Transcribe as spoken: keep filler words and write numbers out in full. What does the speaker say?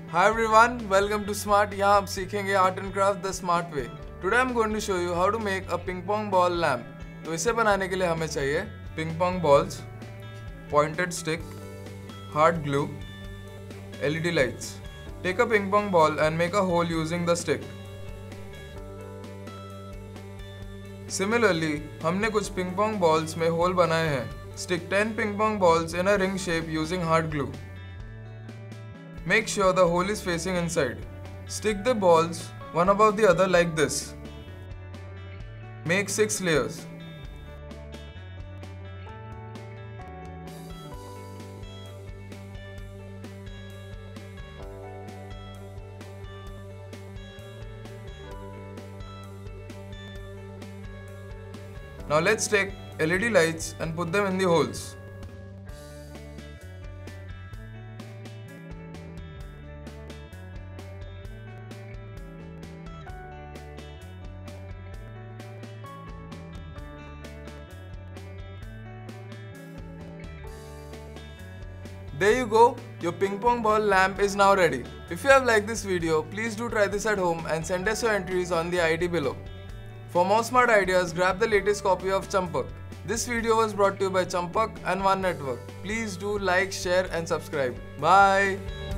Hi everyone, welcome to Smart. यहाँ आप सीखेंगे art and craft the smart way. Today I am going to show you how to make a ping pong ball lamp. तो इसे बनाने के लिए हमें चाहिए ping pong balls, pointed stick, hard glue, LED lights. Take a ping pong ball and make a hole using the stick. Similarly हमने कुछ ping pong balls में होल बनाए हैं. Stick ten ping pong balls in a ring shape using hard glue. Make sure the hole is facing inside. Stick the balls one above the other like this. Make six layers. Now let's take L E D lights and put them in the holes. There you go, your ping pong ball lamp is now ready. If you have liked this video, please do try this at home and send us your entries on the I D below. For more smart ideas, grab the latest copy of Champak. This video was brought to you by Champak and One Network. Please do like, share and subscribe. Bye.